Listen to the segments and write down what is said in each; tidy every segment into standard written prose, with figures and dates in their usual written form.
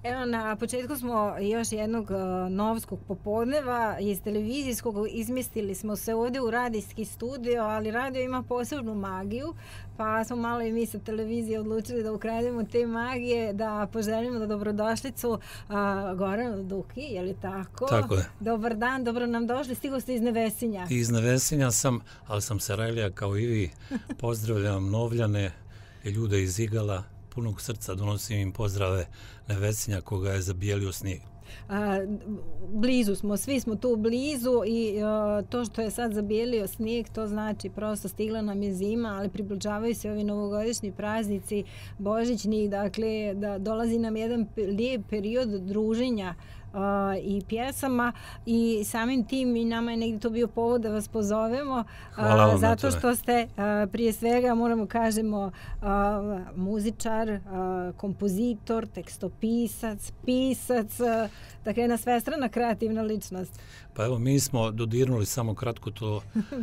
Evo, na početku smo još jednog novskog popodneva iz televizijskog, izmjestili smo se ovdje u radijski studio, ali radio ima posebnu magiju, pa smo malo i mi sa televizije odlučili da ukrademo te magije, da poželimo da dobrodošlicu Goranu Duki, je li tako? Tako je. Dobar dan, dobro nam došli, stigo ste iz Nevesinja. Iz Nevesinja sam, ali sam Sarajlija kao i vi. Pozdravljam Novljane i ljude iz Igala. Punog srca donosim im pozdrave Nevesinja koga je zabijelio snijeg. Blizu smo, svi smo tu blizu i to što je sad zabijelio snijeg, to znači prosto stigla nam je zima, ali približavaju se ovi novogodišnji praznici, božićni, dakle da dolazi nam jedan lijep period druženja i pjesama i samim tim i nama je negdje to bio povod da vas pozovemo zato što ste prije svega moramo kažemo muzičar, kompozitor, tekstopisac, pisac, dakle jedna svestrana kreativna ličnost. Pa evo mi smo dodirnuli samo kratko to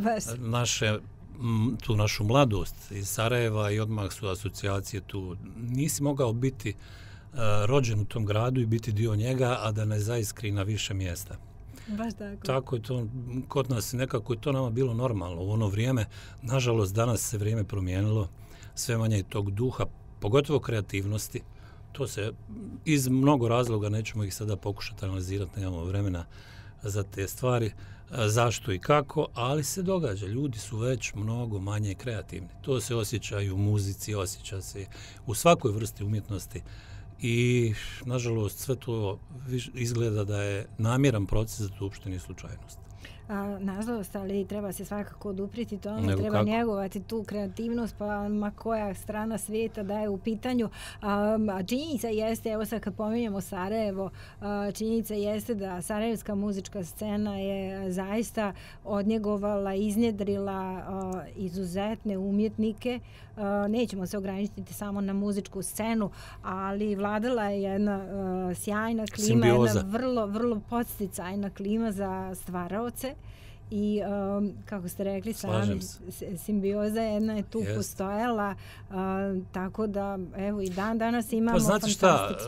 tu našu mladost iz Sarajeva i odmah su asocijacije tu. Nisi mogao biti rođen u tom gradu i biti dio njega, a da ne zaiskri na više mjesta. Baš tako. Tako je to, kod nas nekako je to nama bilo normalno u ono vrijeme. Nažalost, danas se vrijeme promijenilo, sve manje tog duha, pogotovo kreativnosti. To se iz mnogo razloga, nećemo ih sada pokušati analizirati, nemamo vremena za te stvari, zašto i kako, ali se događa. Ljudi su već mnogo manje kreativni. To se osjeća i u muzici, osjeća se u svakoj vrsti umjetnosti. I, nažalost, sve to izgleda da je namjeran proces, da to uopšte nije slučajnost. Nažalost, ali treba se svakako odupriti tome, treba njegovati tu kreativnost, pa ma koja strana svijeta da je u pitanju. Činjenica jeste, evo sad kad pominjemo Sarajevo, činjenica jeste da sarajevska muzička scena je zaista odnjegovala, iznjedrila izuzetne umjetnike. Nećemo se ograničiti samo na muzičku scenu, ali vladala je jedna sjajna klima, simbioza. Jedna vrlo, vrlo podsticajna klima za stvaraoce. I kako ste rekli sami, simbioza jedna je tu postojala, tako da evo i dan danas imamo fantastične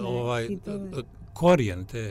korijen te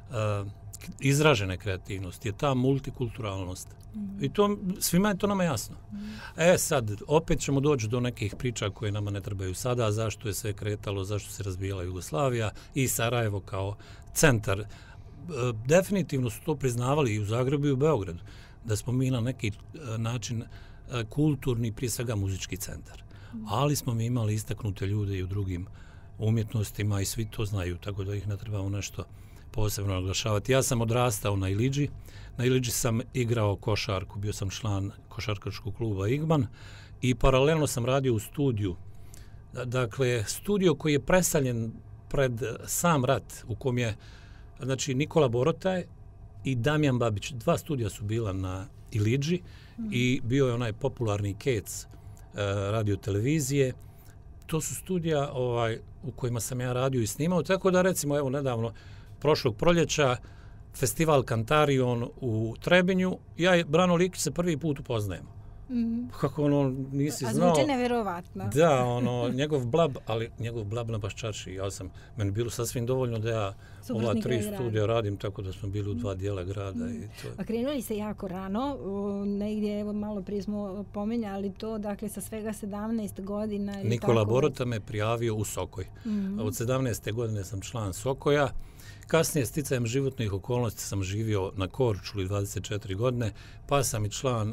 izražene kreativnosti je ta multikulturalnost. I to, svima je to nama jasno. Sad, opet ćemo doći do nekih priča koje nama ne trebaju sada, zašto je sve kretalo, zašto se razbijala Jugoslavija i Sarajevo kao centar. Definitivno su to priznavali i u Zagrebu i u Beogradu, da smo mi na neki način kulturni, prije svega muzički centar. Ali smo mi imali istaknute ljude i u drugim umjetnostima i svi to znaju, tako da ih ne trebamo nešto posebno naglašavati. Ja sam odrastao na Ilidži. Na Ilidži sam igrao košarku, bio sam član košarkaškog kluba Igman i paralelno sam radio u studiju. Dakle, studio koji je predstavljen pred sam rat, u kom je Nikola Borotaj i Damjan Babić. Dva studija su bila na Ilidži i bio je onaj popularni Kec radio televizije. To su studija u kojima sam ja radio i snimao, tako da recimo evo nedavno prošlog proljeća festival Kantarion u Trebinju, ja i Brano Likić se prvi put upoznajemo. Kako nisi znao. Zvuči nevjerovatno. Da, njegov blab na Baščarši. Meni bilo sasvim dovoljno da ja ova 3 studija radim, tako da smo bili u 2 dijela grada. I to. A krenuli se jako rano, negdje, evo malo prije smo pomenjali to, dakle sa svega 17 godina. Nikola Borota me prijavio u Sokoj. Od 17. godine sam član Sokoja. Kasnije, sticajem životnih okolnosti, sam živio na Korčuli 24 godine, pa sam i član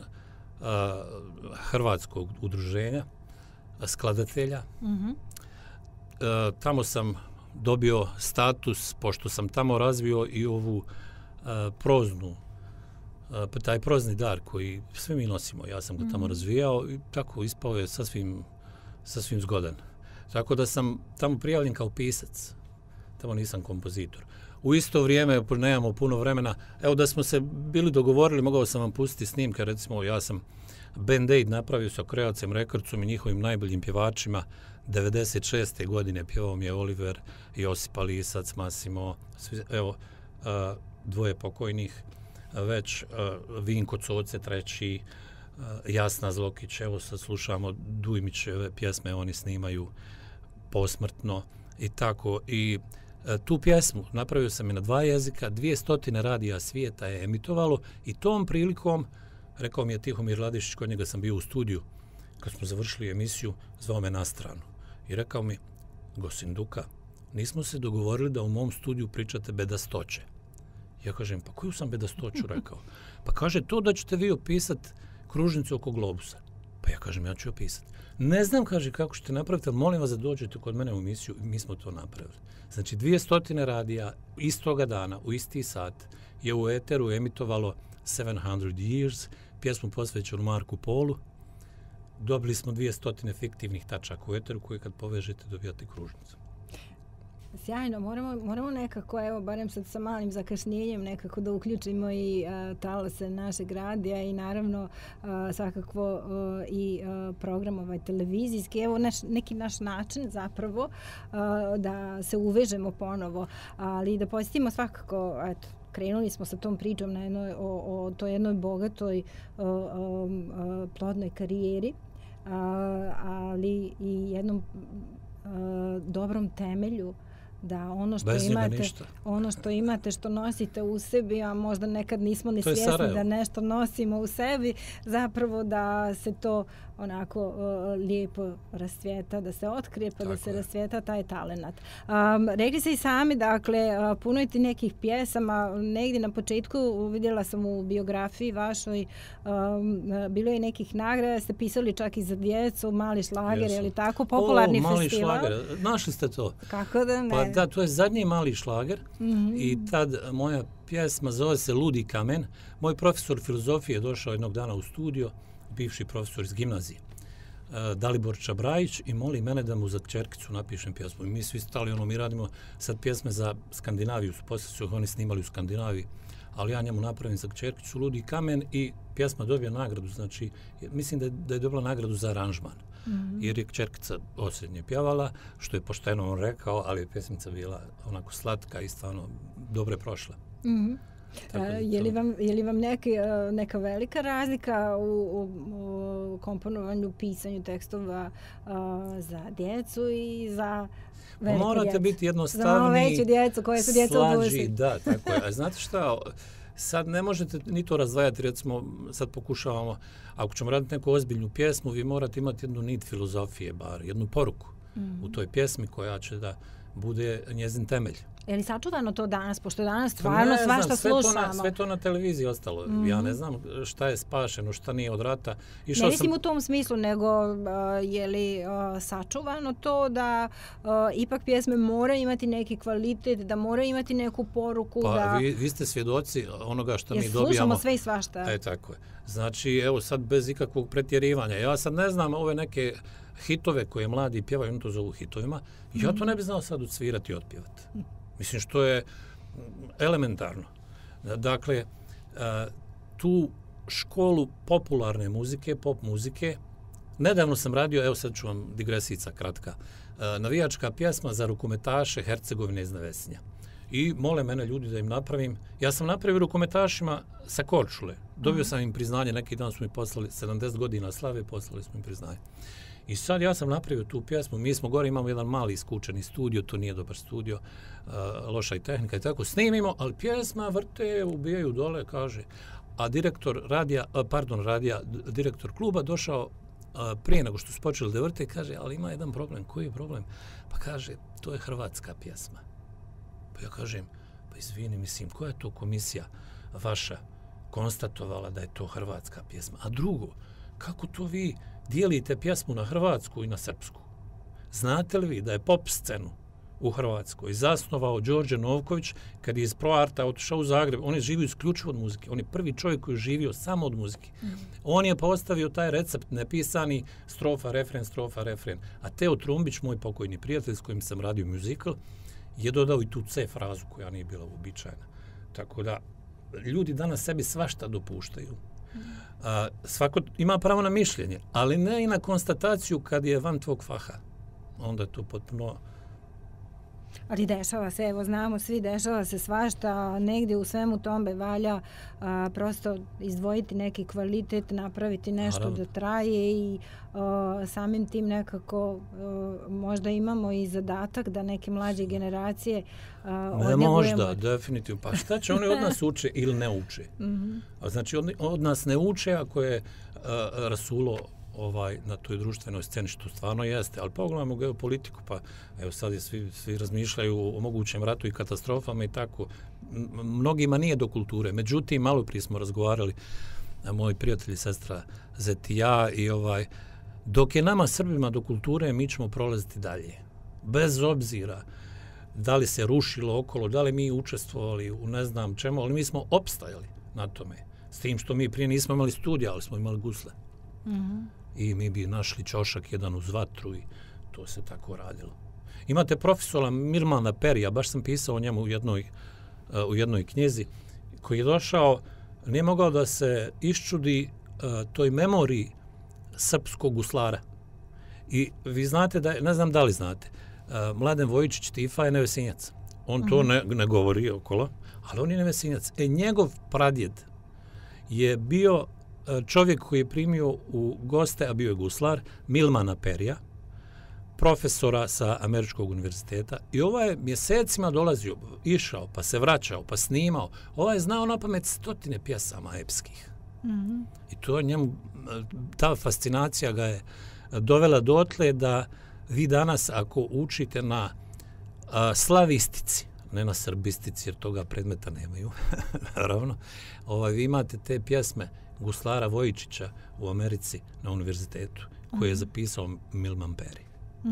Hrvatskog udruženja skladatelja. Tamo sam dobio status, pošto sam tamo razvio i ovu taj prozni dar koji svi mi nosimo. Ja sam ga tamo razvijao i tako ispao je sasvim zgodan. Tako da sam tamo prijavljen kao pisac. Tamo nisam kompozitor. U isto vrijeme, nemamo puno vremena, evo da smo se bili dogovorili, mogao sam vam pustiti snimke, recimo ja sam Band Aid napravio sa Kreacem Rekordcom i njihovim najboljim pjevačima. 96. godine pjevao mi je Oliver, Josipa Lisac, Massimo, evo, dvoje pokojnih, već Vinko Coce treći, Jasna Zlokić, evo sad slušamo Dujmićeve pjesme, oni snimaju posmrtno i tako. I Tu pjesmu napravio sam je na 2 jezika, 200 radija svijeta je emitovalo i tom prilikom, rekao mi je Tihomir Ladišić, kod njega sam bio u studiju, kad smo završili emisiju, zvao me na stranu i rekao mi, Gosin Duka, nismo se dogovorili da u mom studiju pričate bedastoće. Ja kažem, pa koju sam bedastoću rekao? Pa kaže, to da ćete vi opisati kružnicu oko globusa. Pa ja kažem, ja ću opisati. Ne znam, kaže, kako ćete napraviti, ali molim vas da dođete kod mene u emisiju. Mi smo to napravili. Znači, 200 radija istoga dana, u isti sat, je u eteru emitovalo 700 Years, pjesmu posvećenu Marku Polu. Dobili smo 200 fiktivnih tačaka u eteru koje kad povežete dobijate kružnicu. Sjajno, moramo nekako, evo, barem sad sa malim zakašnjenjem nekako da uključimo i talase našeg radija i naravno svakako i program televizijski. Evo neki naš način zapravo da se uvežemo ponovo, ali da posjetimo svakako, eto, krenuli smo sa tom pričom na o toj jednoj bogatoj plodnoj karijeri, ali i jednom dobrom temelju, da ono što imate, što nosite u sebi, a možda nekad nismo ni svjesni da nešto nosimo u sebi, zapravo da se to onako lijepo rascvjeta, da se otkrije, pa da se rascvjeta taj talenat. Rekli ste i sami, dakle, puno je ti nekih pjesama, negdje na početku vidjela sam u biografiji vašoj, bilo je nekih nagrada, ste pisali čak i za djecu, Mali šlager, je li tako, popularni festival? Mali šlager, našli ste to? Kako da ne? Pa da, to je zadnji Mali šlager i tad moja pjesma zove se Ludi kamen. Moj profesor filozofije je došao jednog dana u studio, bivši profesor iz gimnazije, Dalibor Čabrajić, i moli mene da mu za kćerkicu napišem pjesmu. I mi svi stali, mi radimo sad pjesme za Skandinaviju, poslije su oni snimali u Skandinaviji, ali ja njemu napravim za kćerkicu Ludi kamen i pjesma dobija nagradu, znači mislim da je dobila nagradu za aranžman. Jer je kćerkica osrednje pjevala, što je pošteno on rekao, ali je pjesmica bila onako slatka i stvarno dobro je prošla. Je li vam neka velika razlika u komponovanju, pisanju tekstova za djecu i za velike djecu? Morate biti jednostavniji, veću djecu, koje su djeca odlučili. Da, tako je. A znate šta, sad ne možete ni to razdvajati, recimo sad pokušavamo, ako ćemo raditi neku ozbiljnu pjesmu, vi morate imati jednu nit filozofije, bar jednu poruku u toj pjesmi koja će da bude njezin temelj. Je li sačuvano to danas, pošto je danas stvarno svašta slušamo? Sve to na televiziji ostalo. Ja ne znam šta je spašeno, šta nije od rata. Ne mislim u tom smislu, nego je li sačuvano to da ipak pjesme moraju imati neki kvalitet, da moraju imati neku poruku? Pa vi ste svjedoci onoga što mi dobijamo. Slušamo sve i svašta. Tako je. Znači, evo sad bez ikakvog pretjerivanja. Ja sad ne znam ove neke hitove koje mladi pjevaju, oni to zovu hitovima, ja to ne bi znao sad odsvirati i otpjevati. Mislim što je elementarno. Dakle, tu školu popularne muzike, pop muzike, nedavno sam radio, evo sad ću vam digresica kratka, navijačka pjesma za rukometaše Hercegovine iz Nevesinja. I mole mene ljudi da im napravim. Ja sam napravio rukometašima sa Korčule. Dobio sam im priznanje, neki dan su mi poslali 70 godina slave, poslali smo im priznanje. I sad ja sam napravio tu pjesmu, mi smo gore, imamo jedan mali skučeni studio, to nije dobar studio, loša i tehnika i tako, snimimo, ali pjesma vrte, ubijaju dole, kaže. A direktor kluba došao prije nego što su počeli da vrte, kaže, ali ima jedan problem. Koji je problem? Pa kaže, to je hrvatska pjesma. Pa ja kažem, pa izvini, mislim, koja je to komisija vaša konstatovala da je to hrvatska pjesma? A drugo, kako to vi dijelite pjesmu na hrvatsku i na srpsku? Znate li vi da je pop scenu u Hrvatskoj zasnovao Đorđe Novković kad je iz ProArta otišao u Zagreb? On je živio isključivo od muzike. On je prvi čovjek koji je živio samo od muzike. On je postavio taj recept nepisani strofa, refren. A Teo Trumbić, moj pokojni prijatelj s kojim sam radio muzikal, je dodao i tu C frazu koja nije bila uobičajena. Tako da ljudi danas sebi svašta dopuštaju. Svako ima pravo na mišljenje, ali ne i na konstataciju kad je van tvog faha. Onda je to potpuno Ali dešava se, evo znamo svi, dešava se svašta, negdje u svemu tome valja prosto izdvojiti neki kvalitet, napraviti nešto da traje i samim tim nekako možda imamo i zadatak da neke mlađe generacije odnjegujemo. Možda, definitivno. Pa šta će oni od nas uče ili ne uče? Znači od nas ne uče ako je rasulo na toj društvenoj sceni, što stvarno jeste, ali pogledajmo geopolitiku, pa evo sad je svi razmišljaju o mogućem ratu i katastrofama i tako. Mnogima nije do kulture. Međutim, malo prije smo razgovarali, moji prijatelji, sestra Zet i ja, i dok je nama Srbima do kulture, mi ćemo prolaziti dalje. Bez obzira da li se rušilo okolo, da li mi učestvovali u ne znam čemu, ali mi smo opstajali na tome. S tim što mi prije nismo imali studija, ali smo imali gusle. I mi bi našli ćošak jedan uz vatru i to se tako radilo. Imate profesora Milmana Perija, baš sam pisao o njemu u jednoj knjizi, koji je došao, nije mogao da se iščudi toj memoriji srpskog guslara. I vi znate da, ne znam da li znate, Mladen Vojičić Tifa je Nevesinjac. On to ne govori okolo, ali on je Nevesinjac. Njegov pradjed je bio čovjek koji je primio u goste, a bio je guslar, Milmana Perija, profesora sa Američkog univerziteta, i je mjesecima dolazio, išao, pa se vraćao, pa snimao. Je znao napamet 100 pjesama epskih. I to njemu, ta fascinacija ga je dovela dotle da vi danas, ako učite na slavistici, ne na srbistici, jer toga predmeta nemaju, naravno, vi imate te pjesme guslara Vojičića u Americi na univerzitetu, koji je zapisao Milman Peri.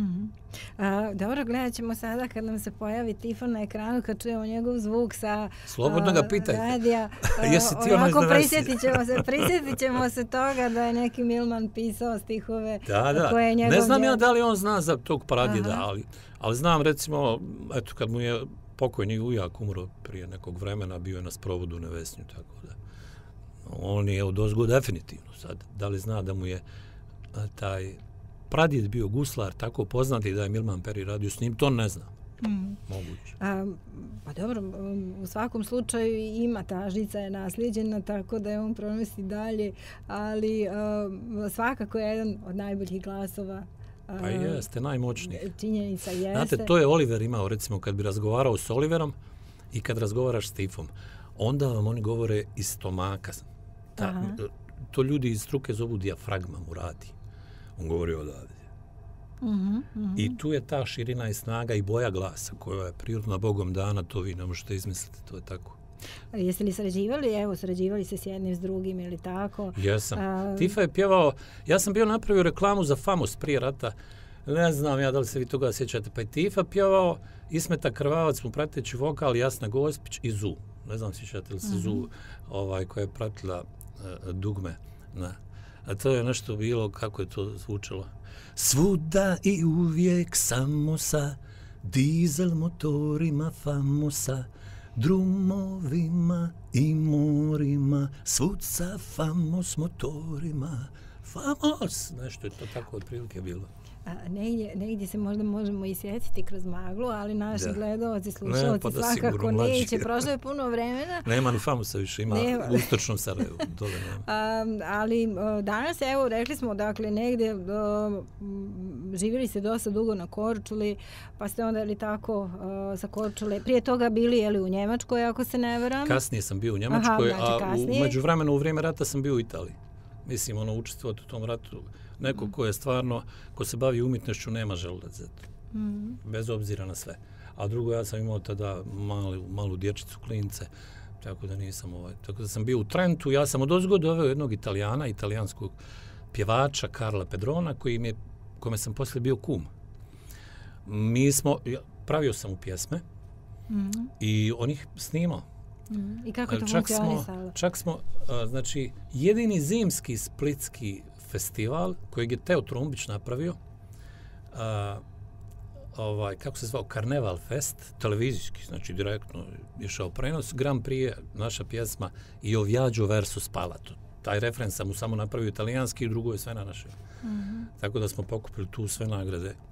Dobro, gledat ćemo sada kad nam se pojavi Tifon na ekranu, kad čujemo njegov zvuk sa slobodno ga pitajte. Radija. Ovako prisjetit ćemo se toga da je neki Milman pisao stihove. Koje je njegov... Ne znam ja da li on zna za tog pradjeda, ali znam recimo, eto, kad mu je pokojni ujak umro prije nekog vremena, bio je na sprovodu u Nevesnju, tako da. On je odozgo definitivno sad. Da li zna da mu je taj pradjed bio guslar tako poznati da je Milman Peri radio s njim, to ne znam. Moguće. Pa dobro, u svakom slučaju ima, ta žica je nasljeđena, tako da je on pronosi dalje, ali svakako je jedan od najboljih glasova. Pa jeste, najmoćniji. Činjenica jeste. Znate, to je Oliver imao, recimo, kad bi razgovarao s Oliverom i kad razgovaraš s Tifom, onda vam oni govore iz stomaka. To ljudi iz struke zovu dijafragma mu radi. On govori odavde. I tu je ta širina i snaga i boja glasa koja je prirodna Bogom dana, to vi ne možete izmisliti, to je tako. Jeste li sarađivali? Evo, sarađivali se s jednim s drugim ili tako? Jesam. Tifa je pjevao, ja sam bio napravio reklamu za Famos prije rata, ne znam ja da li se vi toga sjećate, pa je Tifa pjevao, Ismeta Krvavac mu prateći vokal, Jasna Gospić i Zu. Ne znam sjećate li se Zu, koja je pratila dugme. A to je nešto bilo, kako je to zvučalo. Svuda i uvijek samo sa dizel motorima famosa, drumovima i morima, svud sa famos motorima, famos. Nešto je to tako otprilike bilo. Negdje se možda možemo i sjetiti kroz maglu, ali naši gledaoci, slušalci svakako neće. Prošlo je puno vremena. Nema ni famosa više, ima u istočnom Sarajevu. Dole nema. Ali danas, evo, rekli smo, dakle, negdje živjeli ste dosta dugo na Korčuli, pa ste onda, ili tako, sa Korčule, prije toga bili, u Njemačkoj, ako se ne varam? Kasnije sam bio u Njemačkoj, a međuvremenu u vrijeme rata sam bio u Italiji. Mislim, učestvovati u tom ratu. Neko ko je stvarno, ko se bavi umjetnošću, nema želudac za to. Bez obzira na sve. A drugo, ja sam imao tada malu dječicu, klince, tako da nisam Tako da sam bio u Trentu, ja sam odozgo doveo jednog Italijana, italijanskog pjevača, Karla Pedrona, kome sam poslije bio kum. Pravio sam mu pjesme i on ih snimao. I kako to funkcionisalo? Čak smo, znači, jedini zimski splitski festival kojeg je Teo Trumbić napravio, kako se zvao, Karneval Fest, televizijski, znači direktno išao prenos, Grand Prix, naša pjesma Io viaggio verso Spalato. Taj refren sam mu samo napravio italijanski i drugo je sve na našem. Tako da smo pokupili tu sve nagrade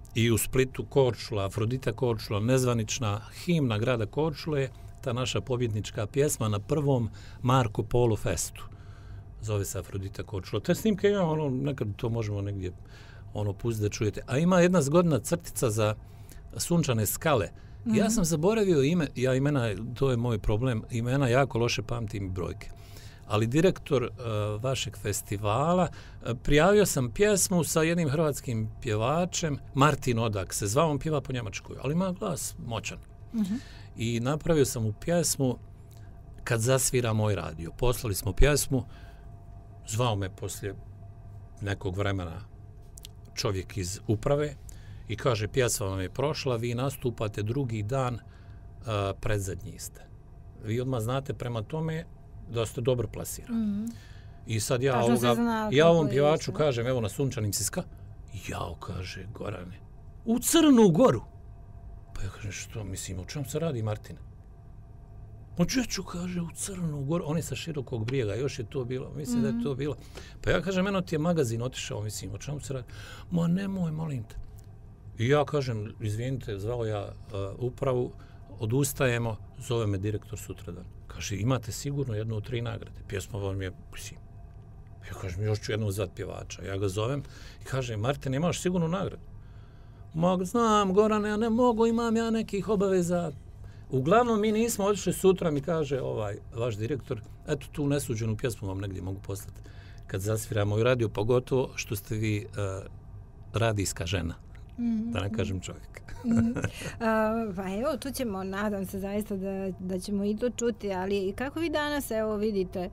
i u Splitu Korčula, Afrodita Korčula, nezvanična himna grada Korčule, ta naša pobjednička pjesma na prvom Marco Polo festu. Zove se Afrodita Korčula. Te snimke ima, nekad to možemo negdje pustiti da čujete. A ima jedna zgodna crtica za Sunčane skale. Ja sam zaboravio ime, imena, to je moj problem, imena jako loše pamtim i brojke. Ali direktor vašeg festivala, prijavio sam pjesmu sa jednim hrvatskim pjevačem, Martin Odak se zvao, on pjeva po njemačkoj, ali ima glas moćan. I napravio sam mu pjesmu Kad zasvira moj radio. Poslali smo pjesmu, zvao me poslije nekog vremena čovjek iz uprave i kaže, pjesma vam je prošla, vi nastupate drugi dan, predzadnji ste. Vi odmah znate prema tome da ste dobro plasirani. I sad ja ovom pjevaču kažem, evo na Sunčanim siska, jao, kaže, Gorane, u Crnu Goru. Pa ja kažem, što, mislim, o čemu se radi, Martine? Ođeću, kaže, u Crnu Goru, on je sa Širokog Brijega, još je to bilo, mislim da je to bilo. Pa ja kažem, eno ti je magazin otišao, mislim, o čemu se radi? Ma nemoj, molim te. I ja kažem, izvinite, zvao ja upravu, odustajemo, zove me direktor sutradan. Kaže, imate sigurno jednu od 3 nagrade. Pjesma vam je, mislim, ja kažem, još ću jednog zvat pjevača. Ja ga zovem i kažem, Martin, imaš sigurno nagradu? Znam, Gorane, ja ne mogu, imam ja nekih obaveza. Uglavnom, mi nismo otišli sutra, mi kaže vaš direktor, eto tu nesuđenu pjesmu vam negdje mogu poslati. Kad zasviramo i radio, pogotovo što ste vi radijska žena. Da ne kažem čovjek. Pa evo, tu ćemo, nadam se zaista da ćemo i to čuti, ali kako vi danas, evo vidite,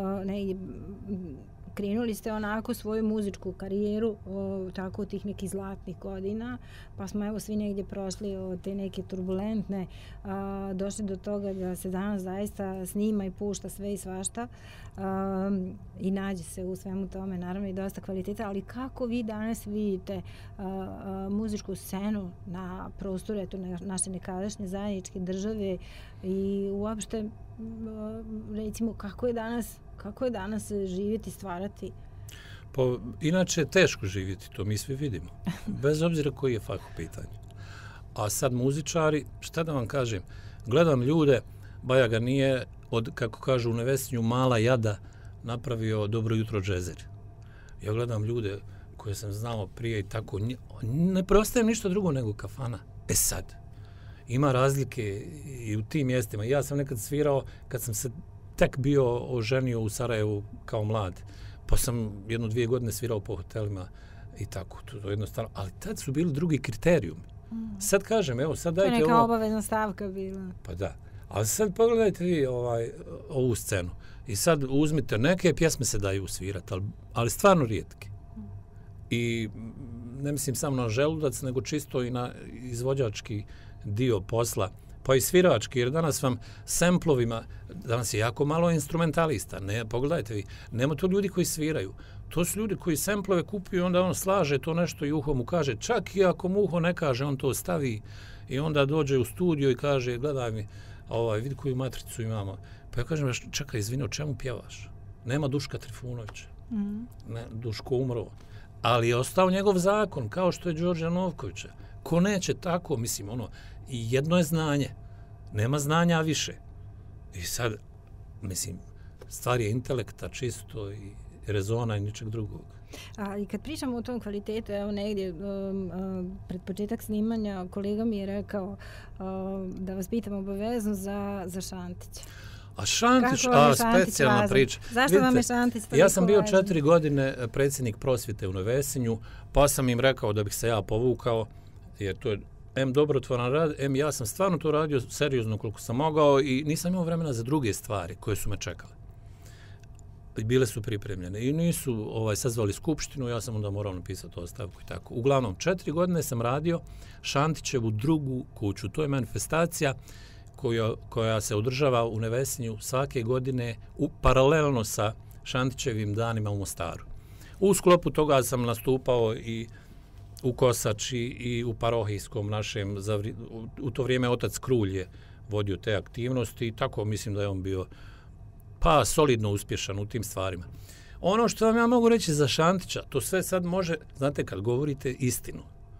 krenuli ste onako svoju muzičku karijeru, tako tih nekih zlatnih godina, pa smo evo svi negdje prošli od te neke turbulentne, došli do toga da se danas zaista snima i pušta sve i svašta i nađe se u svemu tome, naravno i dosta kvaliteta, ali kako vi danas vidite muzičku scenu na prostoru naše nekadašnje zajedničke države i uopšte recimo kako je danas živjeti, stvarati? Pa, inače je teško živjeti, to mi svi vidimo. Bez obzira koji je fakt u pitanju. A sad muzičari, šta da vam kažem, gledam ljude, Bajaga nije od, kako kažu u Nevesinju, mala jada napravio Dobro jutro džezer. Ja gledam ljude koje sam znao prije i tako, ne preostajem ništa drugo nego kafana. E sad, ima razlike i u tim mjestima. Ja sam nekad svirao kad sam se tek bio oženio u Sarajevu kao mlad, pa sam 1-2 godine svirao po hotelima i tako, to jednostavno, ali tad su bili drugi kriterijumi. Sad kažem, evo, sad dajte ovo... To je neka obavezna stavka bila. Pa da, ali sad pogledajte vi ovu scenu i sad uzmite, neke pjesme se daju svirati, ali stvarno rijetke. I ne mislim samo na želudac, nego čisto i na izvođački dio posla, pa i svirački, jer danas vam semplovima, danas je jako malo instrumentalista, ne, pogledajte vi, nema to ljudi koji sviraju, to su ljudi koji semplove kupuju, onda on slaže to nešto i uho mu kaže, čak i ako mu uho ne kaže, on to stavi i onda dođe u studio i kaže, gledaj mi, vidi koju matricu imamo. Pa ja kažem, čekaj, izvini, o čemu pjevaš? Nema Duška Trifunovića, ne, Duško umro, ali je ostao njegov zakon, kao što je Đorđa Novkovića. Ko neće tako, mislim, i jedno je znanje. Nema znanja više. I sad, mislim, stvar je intelekta čisto i rezona i ničeg drugog. I kad pričamo o tom kvalitetu, evo negdje pred početak snimanja kolega mi je rekao da vas pitam obavezno za Šantića. A Šantić, specijalna priča. Zašto vam je Šantić toliko Ja sam bio 4 godine predsjednik prosvjete u Nevesinju, pa sam im rekao da bih se ja povukao, jer to je dobrotvoran rad, ja sam stvarno to radio seriozno koliko sam mogao i nisam imao vremena za druge stvari koje su me čekale. Bile su pripremljene i nisu sazvali skupštinu, ja sam onda morao napisati ostavku i tako. Uglavnom, 4 godine sam radio Šantićevu drugu kuću. To je manifestacija koja se održava u Nevesinju svake godine paralelno sa Šantićevim danima u Mostaru. U sklopu toga sam nastupao i u Kosači i u parohijskom našem, u to vrijeme otac Krulj je vodio te aktivnosti i tako mislim da je on bio pa solidno uspješan u tim stvarima. Ono što vam ja mogu reći za Šantića, to sve sad može, znate kad govorite istinu,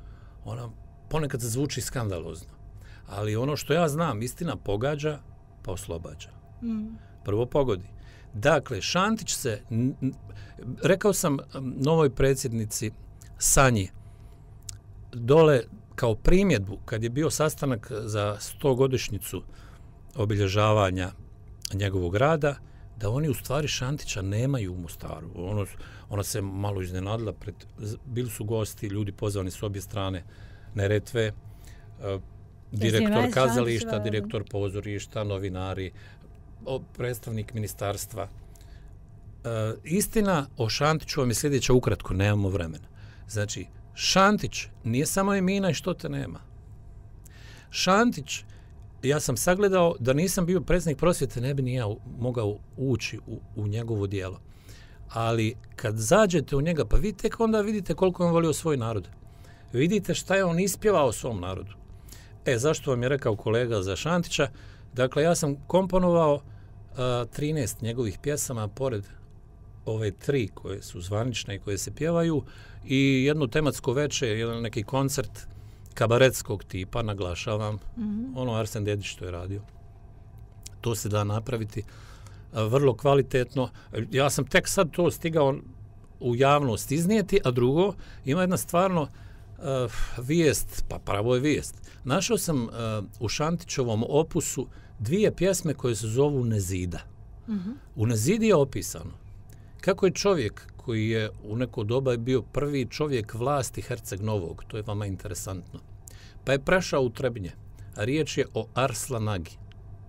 ona ponekad zvuči skandalozno. Ali ono što ja znam, istina pogađa, pa oslobađa. Prvo pogodi. Dakle, Šantić se, rekao sam novoj predsjednici Sanji, dole kao primjedbu, kad je bio sastanak za 100-godišnjicu obilježavanja njegovog rada, da oni u stvari Šantića nemaju u Mostaru. Ona se malo iznenadila, bili su gosti, ljudi pozvani s obje strane Neretve, direktor kazališta, direktor pozorišta, novinari, predstavnik ministarstva. Istina o Šantiću vam je sljedeća, ukratko, nemamo vremena. Znači, Šantić nije samo imena i što te nema. Šantić, ja sam sagledao da nisam bio predsjednik prosvjete, ne bi ni ja mogao ući u njegovo djelo. Ali kad zađete u njega, pa vidite, onda vidite koliko on volio svoj narod. Vidite šta je on ispjevao svom narodu. Zašto vam je rekao kolega za Šantića? Dakle, ja sam komponovao 13 njegovih pjesama, pored ove 3 koje su zvanične i koje se pjevaju, i jedno tematsko veče, jedan neki koncert kabaretskog tipa, naglašavam, ono Arsen Dedić što je radio. To se da napraviti vrlo kvalitetno. Ja sam tek sad to stigao u javnost iznijeti, a drugo, ima jedna stvarno vijest, pa pravo je vijest. Našao sam u Šantićevom opusu 2 pjesme koje se zovu Nezida. U Nezidi je opisano kako je čovjek koji je u neko doba bio prvi čovjek vlasti Herceg Novog, to je vama interesantno, pa je prešao u Trebinje, a riječ je o Arslan Agi.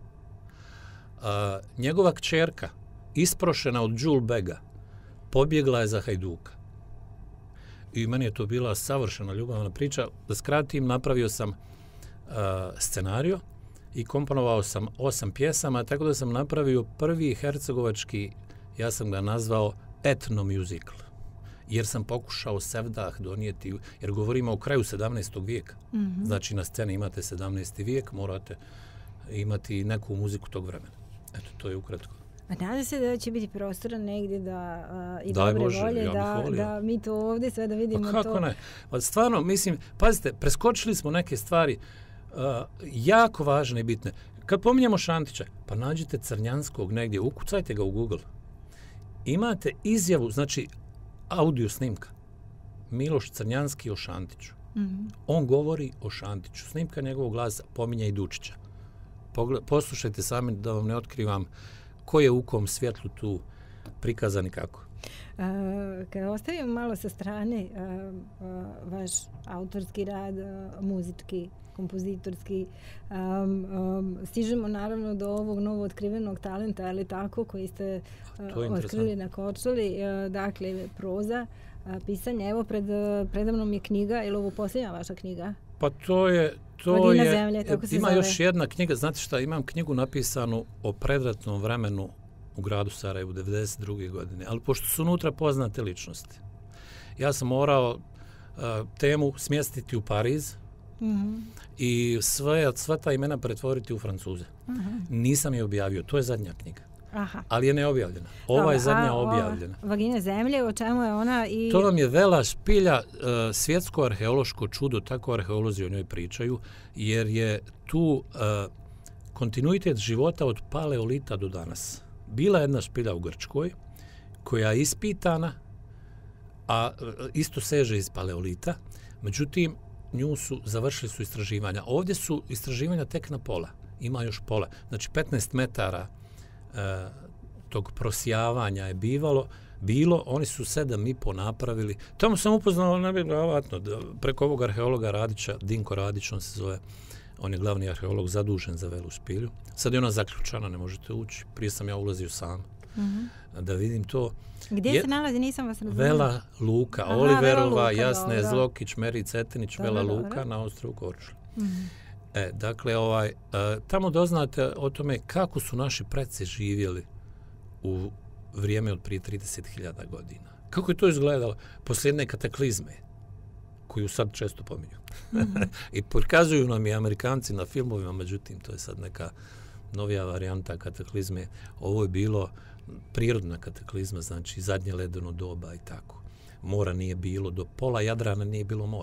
Njegova kćerka, isprošena od Đulbega, pobjegla je za Hajduka. I meni je to bila savršena ljubavna priča. Da skratim, napravio sam scenario i komponovao sam 8 pjesama, tako da sam napravio prvi hercegovački, ja sam ga nazvao etno-musical. Jer sam pokušao sevdah donijeti, jer govorimo o kraju 17. vijeka. Znači na sceni imate 17. vijek, morate imati neku muziku tog vremena. Eto, to je ukratko. A nadam se da će biti prostora negdje da i dobre volje, da mi to ovdje sve da vidimo to. Pa kako ne? Pa stvarno, mislim, pazite, preskočili smo neke stvari jako važne i bitne. Kad pominjemo Šantića, pa nađite Crnjanskog negdje, ukucajte ga u Google. Imate izjavu, znači audio snimka. Miloš Crnjanski o Šantiću. On govori o Šantiću. Snimka njegovog glasa pominje i Dučića. Poslušajte sami da vam ne otkrivam ko je u kom svjetlu tu prikazan i kako. Kad ostavimo malo sa strane vaš autorski rad, muzički, kompozitorski, stižemo naravno do ovog novo otkrivenog talenta, ali tako, koji ste otkrili na Korčuli, dakle proza, pisanje. Evo predavnom je knjiga, je li ovo posljednja vaša knjiga? Pa to je zemlje, tako se ima zove. još jedna knjiga, znate šta, imam knjigu napisanu o predratnom vremenu u gradu Sarajevu 92. godine, ali pošto su unutra poznate ličnosti, ja sam morao temu smjestiti u Pariz i sva ta imena pretvoriti u Francuze. Nisam je objavio, to je zadnja knjiga. Ali je neobjavljena. Ova je zadnja objavljena. Vagina zemlje, o čemu je ona? To vam je Vela špilja, svjetsko arheološko čudo, tako arheolozi o njoj pričaju, jer je tu kontinuitet života od paleolita do danas. Bila jedna špilja u Grčkoj koja je ispitana, a isto seže iz paleolita, međutim završili su istraživanja. Ovdje su istraživanja tek na pola, ima još pola. Znači 15 metara tog prosjavanja je bilo, oni su 7,5 napravili. Tamo sam upoznao nevjerojatno preko ovog arheologa Radića, Dinko Radić, on se zove, on je glavni arheolog zadužen za Velu špilju. Sad je ona zaključana, ne možete ući. Prije sam ja ulazio sam da vidim to. Gdje se nalazi, nisam vas razumio? Vela Luka, Oliverova, Jasne Zlokić, Meri Cetinić, Vela Luka na ostrvu Korčuli. Dakle, tamo doznate o tome kako su naši preci živjeli u vrijeme od prije 30.000 godina. Kako je to izgledalo poslije jedne kataklizme, koju sad često pominju. I prikazuju nam i Amerikanci na filmovima, međutim, to je sad neka novija varijanta kataklizme. Ovo je bilo prirodna kataklizma, znači zadnje ledeno doba i tako. Mora nije bilo, do pola Jadrana nije bilo mora.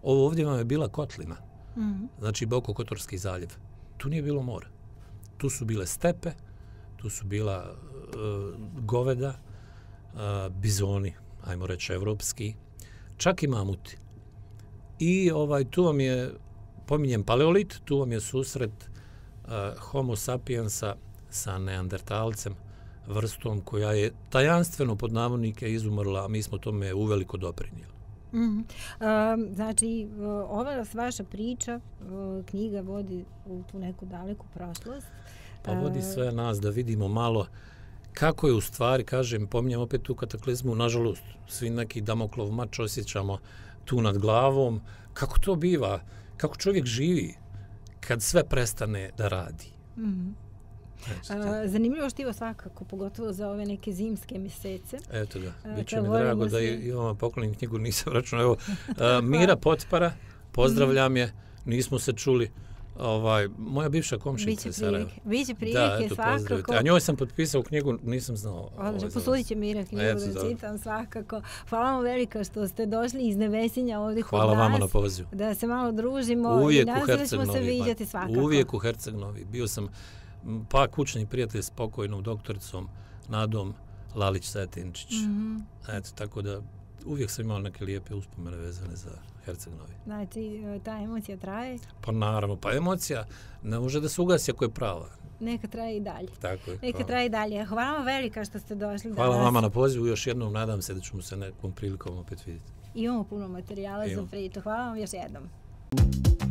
Ovo ovdje vam je bila kotlina, znači Bokokotorski zaljev. Tu nije bilo mora. Tu su bile stepe, tu su bila goveda, bizoni, ajmo reći evropski, čak i mamuti. I tu vam je, pominjem paleolit, tu vam je susret Homo sapiensa sa neandertalcem, vrstom koja je tajanstveno pod navodnike izumrla, a mi smo tome uveliko doprinijeli. Znači, ova vaša priča, knjiga vodi u tu neku daleku prošlost. Pa vodi sve nas da vidimo malo kako je u stvari, kažem, pominjem opet tu kataklizmu, nažalost, svi neki Damoklov mač osjećamo tu nad glavom. Kako to biva? Kako čovjek živi kad sve prestane da radi? Zanimljivo štivo svakako, pogotovo za ove neke zimske mjesece. Eto ga, bit će mi drago da i vama poklonim knjigu, nisam računao. Evo, Mira Potpara, pozdravljam je, nismo se čuli. Moja bivša komšinica iz Sarajeva. Biće prilike, svakako. A njoj sam potpisao knjigu, nisam znao. Posudit će Mira knjigu da čitam, svakako. Hvala vam velika što ste došli iz Nevesinja ovdje kod nas. Hvala vama na pozivu. Da se malo družimo i nadam se da ćemo se vidjeti svakako. Uvijek u Herceg Novi. Bio sam kućni prijatelj s pokojnom doktoricom Nadom Lalić-Setinčić. Eto, tako da uvijek sam imao neke lijepe uspomene vezane za Herceg Novi. Znači, ta emocija traje? Pa naravno, pa emocija ne može da se ugasi ako je prava. Neka traje i dalje. Tako je. Neka traje i dalje. Hvala vam velika što ste došli danas. Hvala vama na pozivu. Još jednom nadam se da ćemo se nekom prilikom opet vidjeti. Imamo puno materijala za priču. Hvala vam još jednom.